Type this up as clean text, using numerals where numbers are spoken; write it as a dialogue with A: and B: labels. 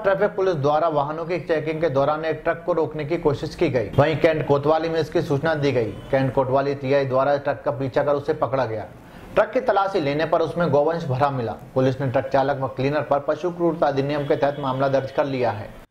A: Traffic police द्वारा वाहनों की चेकिंग के दौरान एक ट्रक को रोकने की कोशिश की गई। वहीं कैंट कोतवाली में इसकी सूचना दी गई। कैंट कोतवाली टीआई द्वारा ट्रक का पीछा कर उसे पकड़ा गया। ट्रक की तलाशी लेने पर उसमें गोवंश भरा मिला। पुलिस ने ट्रक चालक व क्लीनर पर पशु क्रूरता अधिनियम के तहत मामला दर्ज कर लिया है।